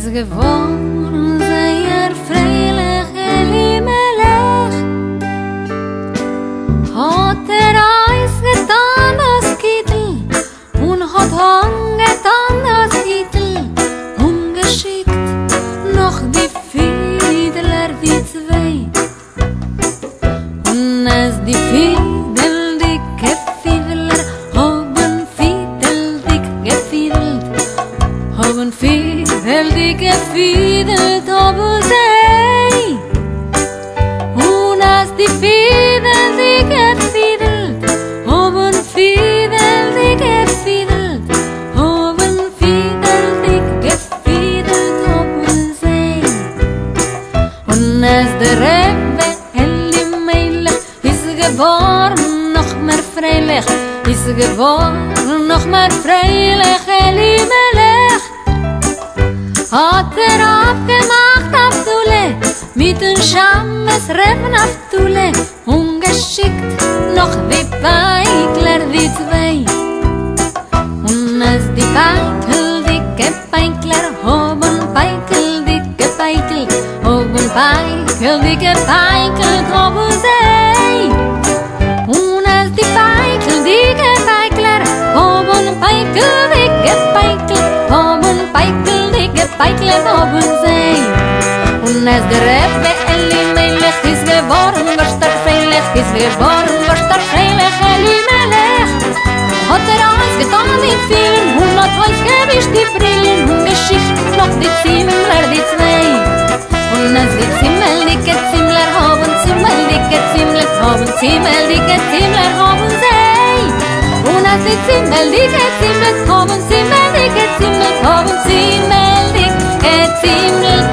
ist geworden sehr freilich Elimelech. Hat Eis getan das Kittel und hat angetan das Kittel und geschickt noch die Fiedler, die zwei. Und als die fiedeldicke Fiedler haben fiedeldick gefiedelt, haben fiedeldick gefiedelt, haben sie. Und als die fiedeldick gefiedelt, haben fiedeldick gefiedelt, haben fiedeldick gefiedelt, haben sie. Und als der Rebbe Elimelech ist geworden noch mehr freilich, ist geworden noch mehr freilich Elimelech. Hat abgemacht Abdule mit den Schammes Reben Abdule und geschickt noch wie Peikler die zwei. Und als die Peikel, dicke Peikler, haben Peikel, dicke Peikel, haben Peikel, dicke Peikel, haben sie. Und als die Peikel, dicke Peikler, haben Peikel, dicke Peikel, haben Peikel, dicke Peikler, haben sie. Und als der Rebbe Elimelech ist geworden, was der Freilich ist geworden, was der Freilich Elimelech. Hat Eis getan mit vielen, und hat Eis gewischt die Brillen und geschickt noch die Zimmler, die zwei. Und als die zimmeldicke Zimmler haben zimmeldicke Zimmler, haben zimmeldicke Zimmler, haben sie. Und als die zimmeldicke Zimmler haben zimmeldicke Zimmler, haben zimmeldicke Zimmler.